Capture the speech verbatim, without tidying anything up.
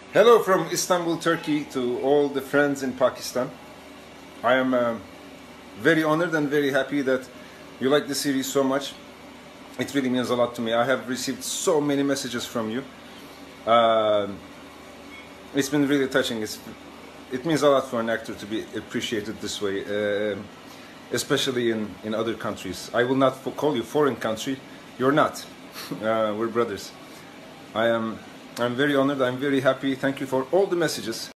Hello from Istanbul, Turkey to all the friends in Pakistan. I am uh, very honored and very happy that you like the series so much. It really means a lot to me. I have received so many messages from you. Uh, it's been really touching. It's, it means a lot for an actor to be appreciated this way, uh, especially in, in other countries. I will not call you foreign country. You're not. uh, we're brothers. I am I'm very honored. I'm very happy. Thank you for all the messages.